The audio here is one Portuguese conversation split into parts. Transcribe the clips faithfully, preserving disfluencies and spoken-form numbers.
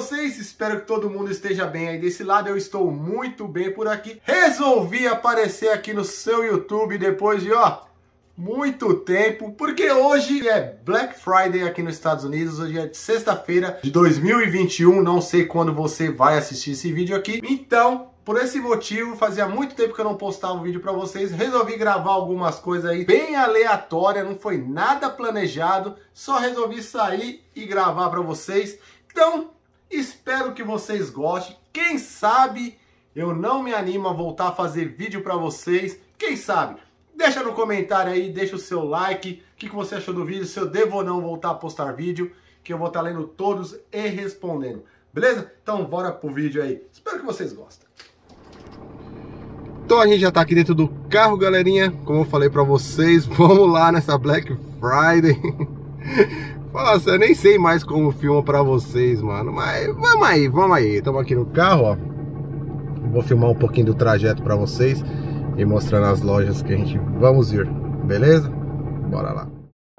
vocês? Espero que todo mundo esteja bem aí desse lado. Eu estou muito bem por aqui. Resolvi aparecer aqui no seu YouTube depois de, ó, muito tempo, porque hoje é Black Friday aqui nos Estados Unidos. Hoje é sexta-feira de dois mil e vinte e um. Não sei quando você vai assistir esse vídeo aqui. Então, por esse motivo, fazia muito tempo que eu não postava um vídeo pra vocês. Resolvi gravar algumas coisas aí bem aleatórias, não foi nada planejado. Só resolvi sair e gravar pra vocês. Então, espero que vocês gostem. Quem sabe eu não me animo a voltar a fazer vídeo pra vocês. Quem sabe? Deixa no comentário aí, deixa o seu like. O que você achou do vídeo, se eu devo ou não voltar a postar vídeo, que eu vou estar lendo todos e respondendo. Beleza? Então bora pro vídeo aí. Espero que vocês gostem. Então a gente já tá aqui dentro do carro, galerinha. Como eu falei pra vocês, vamos lá nessa Black Friday. Nossa, eu nem sei mais como filma pra vocês, mano. Mas vamos aí, vamos aí. Estamos aqui no carro, ó. Vou filmar um pouquinho do trajeto pra vocês e mostrando as lojas que a gente vamos ir. Beleza? Bora lá.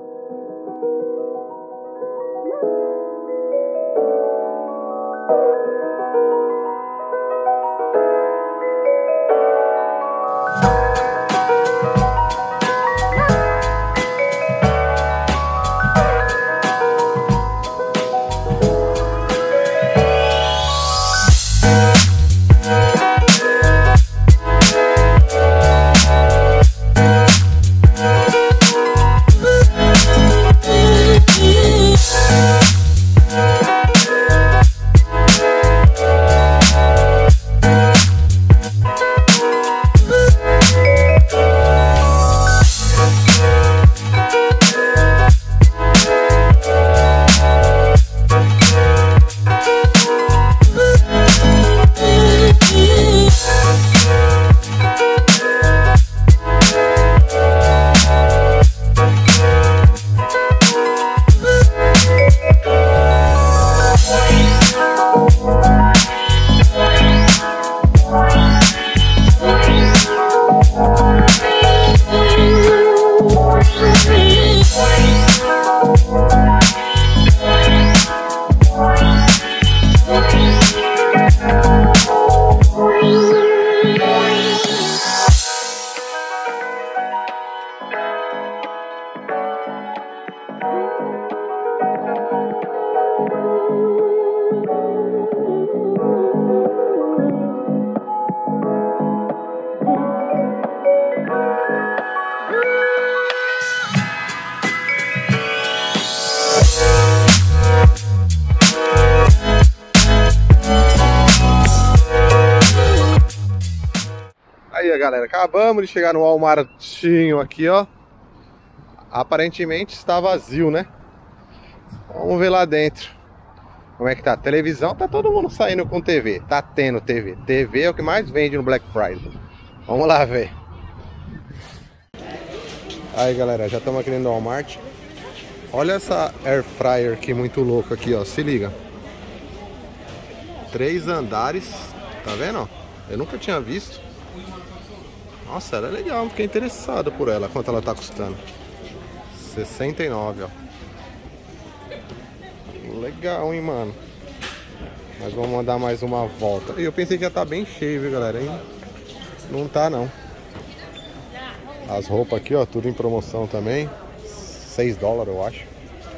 Aí, galera, acabamos de chegar no Walmartinho aqui, ó. Aparentemente está vazio, né? Vamos ver lá dentro como é que tá. Televisão, tá todo mundo saindo com T V. Tá tendo T V. T V é o que mais vende no Black Friday. Vamos lá ver. Aí, galera, já estamos aqui dentro do Walmart. Olha essa Air Fryer aqui, muito louca aqui, ó. Se liga. Três andares. Tá vendo, ó? Eu nunca tinha visto. Nossa, ela é legal, fiquei interessado por ela. Quanto ela tá custando? sessenta e nove, ó. Legal, hein, mano. Mas vamos mandar mais uma volta. Eu pensei que já tá bem cheio, viu, galera? Hein? Não tá, não. As roupas aqui, ó, tudo em promoção também. seis dólares, eu acho.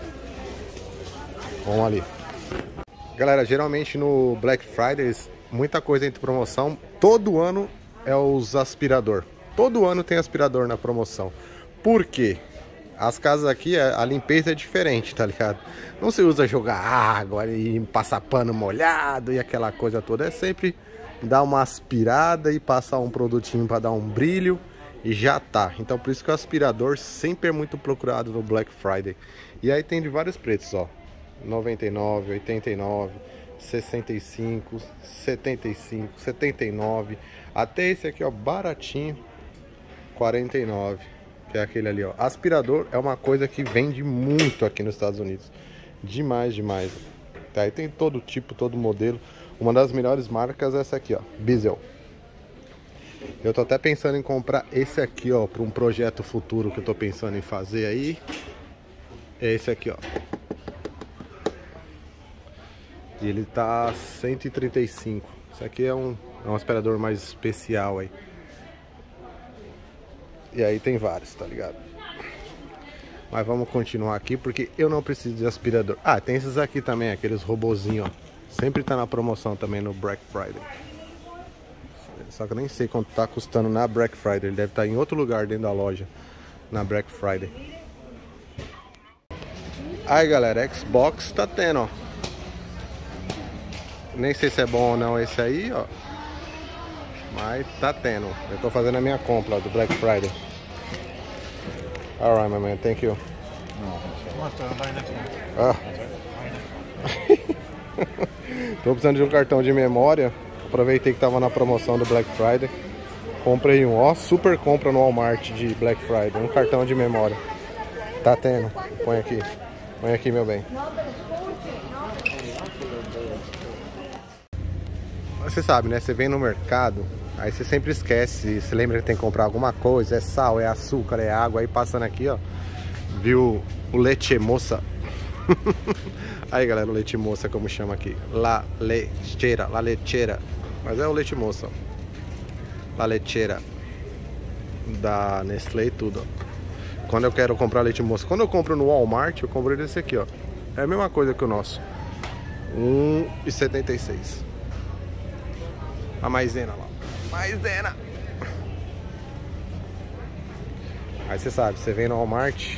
Vamos ali. Galera, geralmente no Black Friday, muita coisa em promoção. Todo ano é os aspirador. Todo ano tem aspirador na promoção. Por quê? As casas aqui, a limpeza é diferente, tá ligado? Não se usa jogar água e passar pano molhado e aquela coisa toda. É sempre dar uma aspirada e passar um produtinho para dar um brilho e já tá. Então por isso que o aspirador sempre é muito procurado no Black Friday. E aí tem de vários preços, ó. noventa e nove, oitenta e nove, sessenta e cinco, setenta e cinco, setenta e nove. Até esse aqui, ó, baratinho, quarenta e nove, que é aquele ali, ó. Aspirador é uma coisa que vende muito aqui nos Estados Unidos. Demais, demais. Tá, aí tem todo tipo, todo modelo. Uma das melhores marcas é essa aqui, ó, Bissell. Eu tô até pensando em comprar esse aqui, ó, para um projeto futuro que eu tô pensando em fazer aí. É esse aqui, ó. E ele tá cento e trinta e cinco. Isso aqui é um, é um aspirador mais especial aí. E aí tem vários, tá ligado? Mas vamos continuar aqui porque eu não preciso de aspirador. Ah, tem esses aqui também, aqueles robozinhos, ó. Sempre tá na promoção também no Black Friday. Só que eu nem sei quanto tá custando na Black Friday. Ele deve estar em outro lugar dentro da loja na Black Friday. Aí galera, Xbox tá tendo, ó. Nem sei se é bom ou não esse aí, ó. Mas tá tendo. Eu tô fazendo a minha compra ó, do Black Friday. Alright, my man, thank you. Ah. Tô precisando de um cartão de memória. Aproveitei que tava na promoção do Black Friday. Comprei um, ó, super compra no Walmart de Black Friday. Um cartão de memória. Tá tendo. Põe aqui. Põe aqui, meu bem. Você sabe, né? Você vem no mercado, aí você sempre esquece. Você lembra que tem que comprar alguma coisa. É sal, é açúcar, é água. Aí passando aqui, ó. Viu o leite moça. Aí galera, o leite moça como chama aqui. La lecheira, la lecheira. Mas é o leite moça, ó. La lecheira da Nestlé e tudo, ó. Quando eu quero comprar leite moça, quando eu compro no Walmart, eu compro desse aqui, ó. É a mesma coisa que o nosso. um real e setenta e seis. A maisena lá. Maisena. Aí você sabe, você vem no Walmart.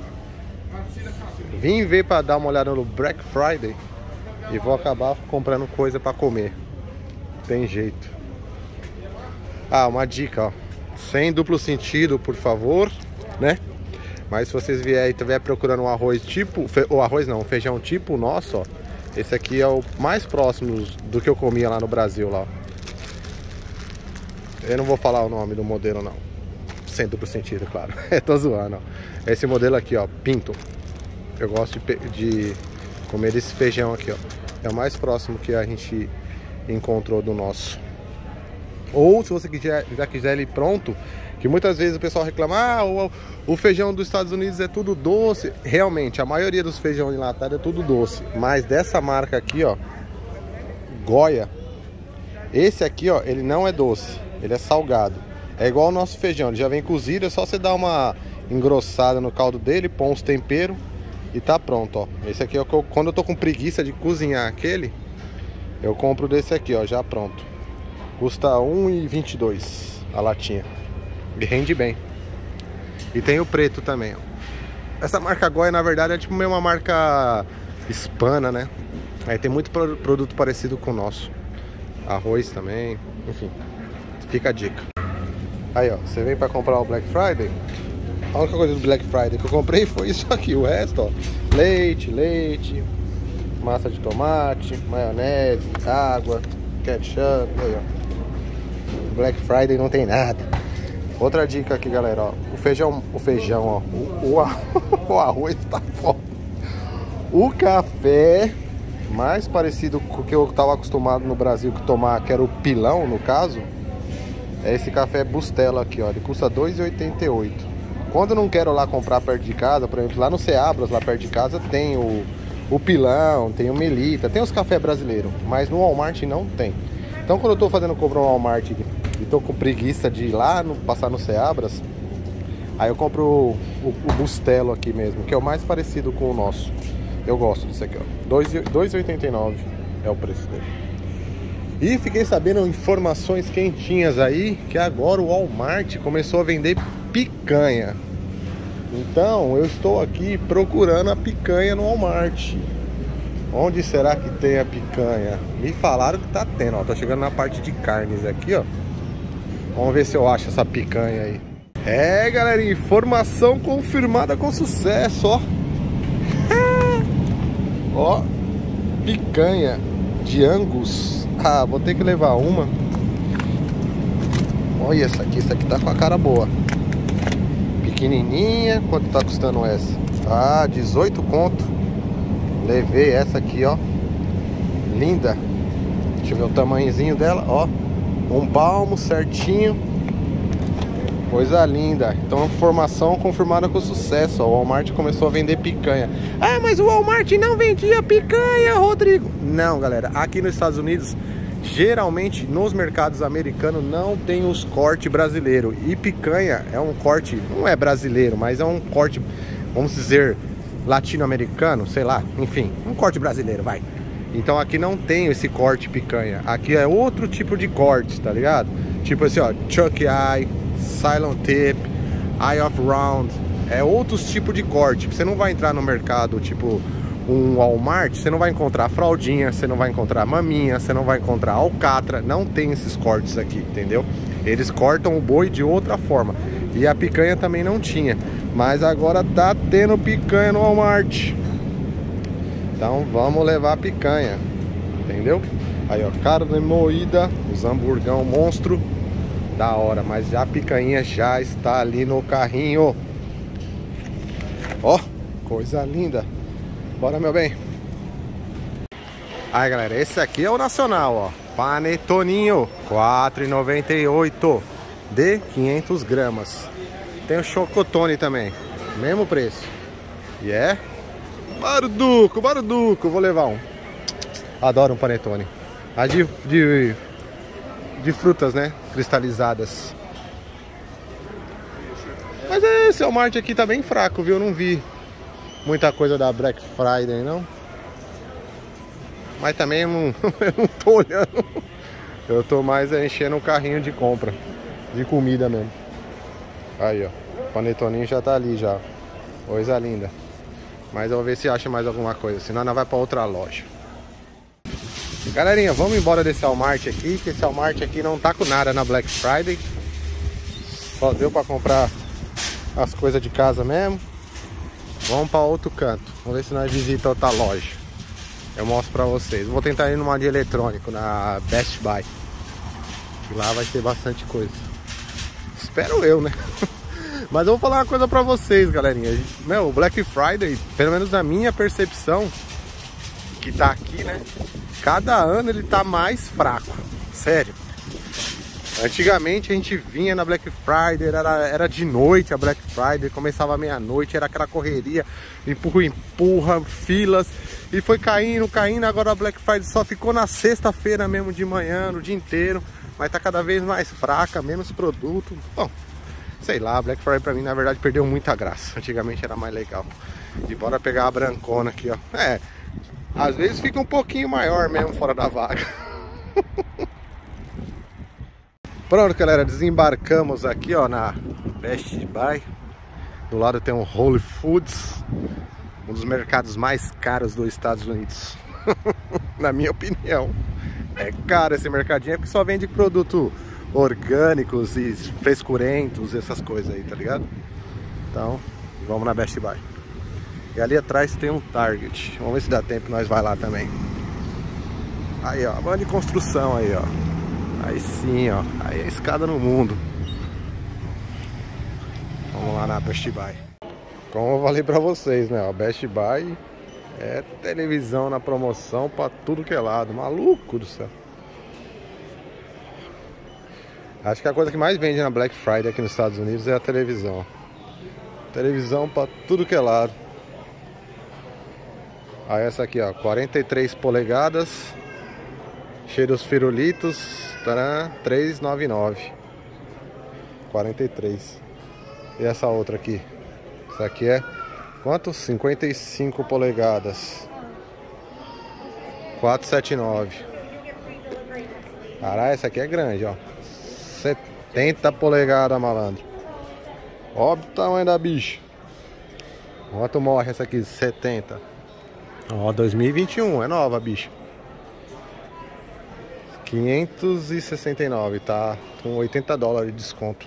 Vim ver pra dar uma olhada no Black Friday e vou acabar comprando coisa pra comer. Tem jeito. Ah, uma dica, ó. Sem duplo sentido, por favor, né? Mas se vocês vierem e estiver procurando um arroz tipo... Ou arroz não, um feijão tipo nosso, ó. Esse aqui é o mais próximo do que eu comia lá no Brasil, lá, ó. Eu não vou falar o nome do modelo, não. Sem duplo sentido, claro. Tô zoando, ó. Esse modelo aqui, ó, Pinto. Eu gosto de, de comer esse feijão aqui, ó. É o mais próximo que a gente encontrou do nosso. Ou se você quiser, já quiser ele pronto, que muitas vezes o pessoal reclama, ah, o, o feijão dos Estados Unidos é tudo doce. Realmente, a maioria dos feijão enlatados é tudo doce. Mas dessa marca aqui, ó, Goya, esse aqui, ó, ele não é doce, ele é salgado. É igual o nosso feijão, ele já vem cozido, é só você dar uma engrossada no caldo dele, pôr uns temperos e tá pronto, ó. Esse aqui é o que eu, quando eu tô com preguiça de cozinhar aquele, eu compro desse aqui, ó, já pronto. Custa um real e vinte e dois a latinha. E rende bem. E tem o preto também, ó. Essa marca Goya, na verdade, é tipo meio uma marca hispana, né? Aí tem muito produto parecido com o nosso. Arroz também, enfim. Fica a dica. Aí, ó, você vem pra comprar o Black Friday. A única coisa do Black Friday que eu comprei foi isso aqui. O resto, ó, leite, leite, massa de tomate, maionese, água, ketchup, aí, ó. Black Friday não tem nada. Outra dica aqui, galera, ó. O feijão, o feijão, ó. O, o, o arroz tá foda. O café, mais parecido com o que eu tava acostumado no Brasil que tomar, que era o pilão, no caso. É esse café Bustelo aqui, ó. Ele custa dois reais e oitenta e oito centavos. Quando eu não quero lá comprar perto de casa, por exemplo, lá no Seabras, lá perto de casa, tem o, o pilão, tem o Melita, tem os cafés brasileiros, mas no Walmart não tem. Então quando eu tô fazendo compra no Walmart e tô com preguiça de ir lá, no, passar no Seabras, aí eu compro o, o, o Bustelo aqui mesmo, que é o mais parecido com o nosso. Eu gosto disso aqui, ó. dois reais e oitenta e nove centavos é o preço dele. E fiquei sabendo informações quentinhas aí, que agora o Walmart começou a vender picanha. Então eu estou aqui procurando a picanha no Walmart. Onde será que tem a picanha? Me falaram que tá tendo, ó. Tá chegando na parte de carnes aqui, ó. Vamos ver se eu acho essa picanha aí. É, galera, informação confirmada com sucesso, ó. Ó, picanha de Angus. Ah, vou ter que levar uma. Olha essa aqui, essa aqui tá com a cara boa. Pequenininha, quanto tá custando essa? Ah, dezoito conto. Levei essa aqui, ó. Linda. Deixa eu ver o tamanhozinho dela, ó. Um palmo certinho. Coisa linda. Então, formação confirmada com sucesso. Ó, o Walmart começou a vender picanha. Ah, mas o Walmart não vendia picanha, Rodrigo. Não, galera. Aqui nos Estados Unidos, geralmente nos mercados americanos não tem os cortes brasileiros. E picanha é um corte, não é brasileiro, mas é um corte, vamos dizer, latino-americano, sei lá. Enfim, um corte brasileiro, vai. Então aqui não tem esse corte picanha. Aqui é outro tipo de corte, tá ligado? Tipo assim, ó, chuck eye, silent tip, eye of round. É outros tipos de corte. Você não vai entrar no mercado tipo um Walmart, você não vai encontrar fraldinha, você não vai encontrar maminha, você não vai encontrar alcatra. Não tem esses cortes aqui, entendeu? Eles cortam o boi de outra forma. E a picanha também não tinha. Mas agora tá tendo picanha no Walmart. Então vamos levar picanha, entendeu? Aí ó, carne moída, os hamburgão monstro, da hora. Mas já a picanha já está ali no carrinho. Ó, coisa linda. Bora, meu bem. Aí galera, esse aqui é o nacional, ó, panetoninho, quatro reais e noventa e oito de quinhentos gramas. Tem o chocotone também, mesmo preço. E é Barduco, Barduco, vou levar um. Adoro um panetone. A de, de, de frutas, né? Cristalizadas. Mas esse Walmart aqui tá bem fraco, viu? Eu não vi muita coisa da Black Friday, não. Mas também eu não, eu não tô olhando. Eu tô mais enchendo o carrinho de compra. De comida mesmo. Aí, ó. O panetoninho já tá ali já. Coisa linda. Mas eu vou ver se acha mais alguma coisa, senão nós vai para outra loja. Galerinha, vamos embora desse Walmart aqui, que esse Walmart aqui não tá com nada na Black Friday. Só deu para comprar as coisas de casa mesmo. Vamos para outro canto. Vamos ver se nós visitamos outra loja. Eu mostro para vocês. Vou tentar ir numa de eletrônico, na Best Buy. E lá vai ter bastante coisa. Espero eu, né? Mas eu vou falar uma coisa pra vocês, galerinha. Meu, o Black Friday, pelo menos na minha percepção, que tá aqui, né? Cada ano ele tá mais fraco. Sério. Antigamente a gente vinha na Black Friday, era, era de noite a Black Friday, começava meia-noite, era aquela correria, empurra, empurra, filas, e foi caindo, caindo. Agora a Black Friday só ficou na sexta-feira mesmo de manhã, no dia inteiro. Mas tá cada vez mais fraca, menos produto. Bom, sei lá, Black Friday pra mim na verdade perdeu muita graça. Antigamente era mais legal. E bora pegar a brancona aqui, ó. É, às vezes fica um pouquinho maior mesmo fora da vaga. Pronto, galera, desembarcamos aqui, ó, na Best Buy. Do lado tem um Whole Foods, um dos mercados mais caros dos Estados Unidos. Na minha opinião. É caro esse mercadinho, é porque só vende produto orgânicos e frescurentos, essas coisas aí, tá ligado? Então, vamos na Best Buy. E ali atrás tem um Target. Vamos ver se dá tempo, nós vai lá também. Aí, ó, a banda de construção aí, ó. Aí sim, ó. Aí é a escada no mundo. Vamos lá na Best Buy. Como eu falei pra vocês, né? A Best Buy é televisão na promoção pra tudo que é lado. Maluco do céu. Acho que a coisa que mais vende na Black Friday aqui nos Estados Unidos é a televisão. Televisão pra tudo que é lado. Aí essa aqui, ó, quarenta e três polegadas. Cheio dos firulitos. três reais e noventa e nove centavos. quarenta e três. E essa outra aqui? Essa aqui é quanto? cinquenta e cinco polegadas. quatrocentos e setenta e nove. Caralho, essa aqui é grande, ó. setenta polegadas, malandro. Óbvio o tamanho da bicha. Quanto morre essa aqui? setenta. Ó, dois mil e vinte e um, é nova a bicha. quinhentos e sessenta e nove, tá com oitenta dólares de desconto.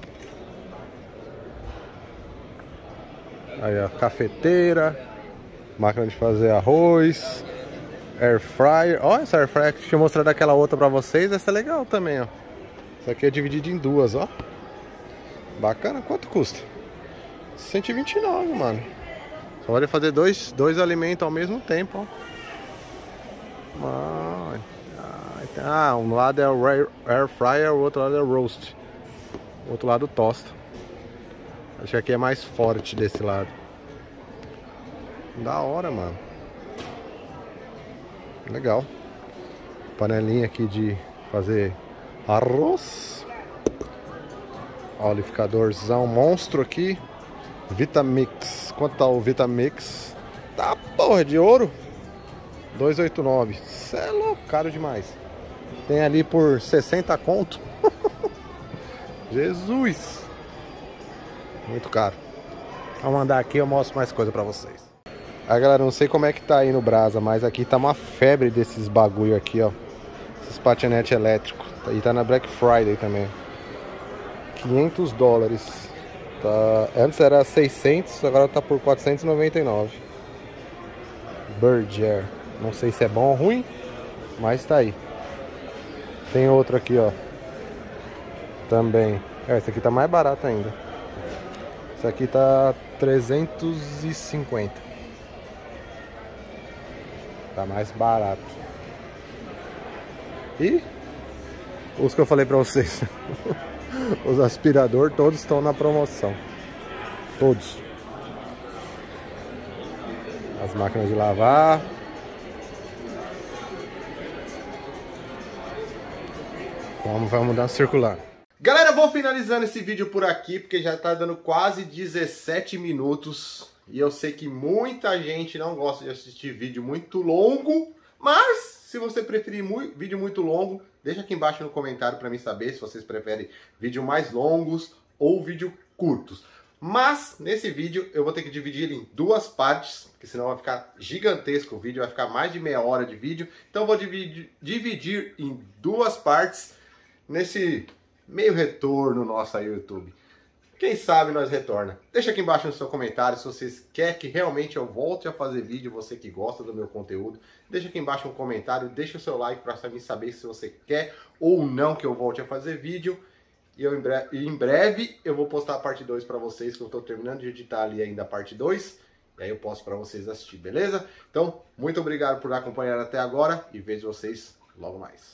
Aí, ó, cafeteira, máquina de fazer arroz, air fryer. Ó, essa air fryer que eu tinha mostrado aquela outra pra vocês, essa é legal também, ó. Essa aqui é dividida em duas, ó. Bacana, quanto custa? cento e vinte e nove, mano. Só pode fazer dois, dois alimentos ao mesmo tempo, ó. Ah, ah, um lado é o air fryer, o outro lado é o roast. O outro lado tosta. Acho que aqui é mais forte desse lado. Da hora, mano. Legal. Panelinha aqui de fazer arroz. Ó, liquidificadorzão monstro aqui. Vitamix. Quanto tá o Vitamix? Tá porra de ouro. duzentos e oitenta e nove. Cê é louco, caro demais. Tem ali por sessenta conto. Jesus. Muito caro. Vamos andar aqui, eu mostro mais coisa pra vocês. Aí galera, não sei como é que tá aí no Brasa, mas aqui tá uma febre desses bagulho aqui, ó. Esses patinetes elétricos. E tá na Black Friday também. quinhentos dólares. Tá... Antes era seiscentos, agora tá por quatrocentos e noventa e nove. Bird Air. Não sei se é bom ou ruim, mas tá aí. Tem outro aqui, ó. Também. É, esse aqui tá mais barato ainda. Esse aqui tá trezentos e cinquenta. Tá mais barato. E os que eu falei pra vocês. Os aspiradores todos estão na promoção. Todos. As máquinas de lavar. Vamos, vamos dar uma circular. Galera, vou finalizando esse vídeo por aqui, porque já tá dando quase dezessete minutos. E eu sei que muita gente não gosta de assistir vídeo muito longo. Mas, se você preferir muito, vídeo muito longo, deixa aqui embaixo no comentário pra mim saber se vocês preferem vídeo mais longos ou vídeo curtos. Mas, nesse vídeo, eu vou ter que dividir ele em duas partes, porque senão vai ficar gigantesco o vídeo, vai ficar mais de meia hora de vídeo. Então, eu vou dividir, dividir em duas partes nesse meio retorno nosso aí no YouTube. Quem sabe nós retorna. Deixa aqui embaixo no seu comentário se vocês querem que realmente eu volte a fazer vídeo, você que gosta do meu conteúdo. Deixa aqui embaixo um comentário, deixa o seu like para mim saber se você quer ou não que eu volte a fazer vídeo. E eu, em, breve, em breve eu vou postar a parte dois para vocês, que eu estou terminando de editar ali ainda a parte dois. E aí eu posto para vocês assistir, beleza? Então, muito obrigado por acompanhar até agora e vejo vocês logo mais.